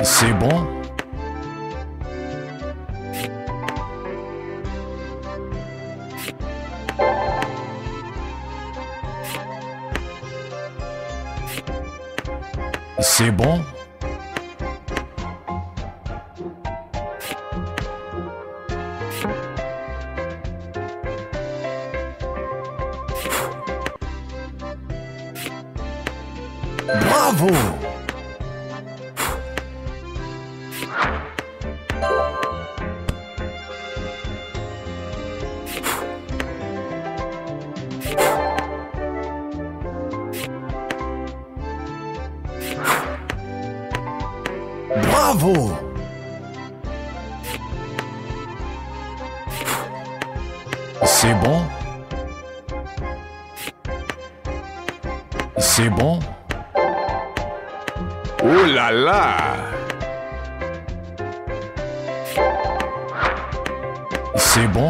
C'est bon? C'est bon? Bravo! Bravo! C'est bon? C'est bon? Oh là là! C'est bon?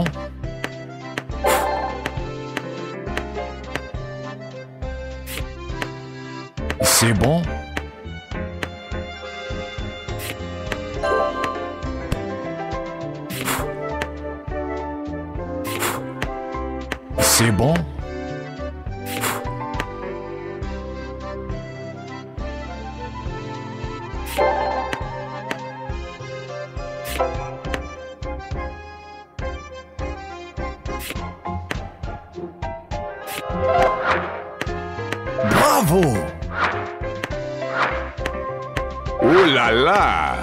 C'est bon? C'est bon? Bravo! Oh là là!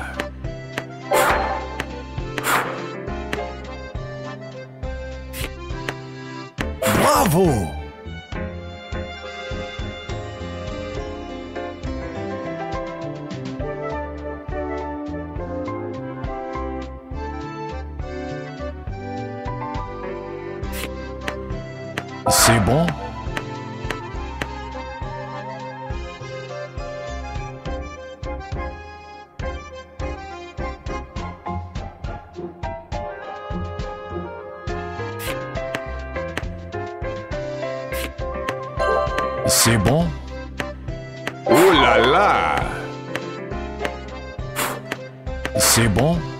Bravo! C'est bon? C'est bon? Oh là là! C'est bon?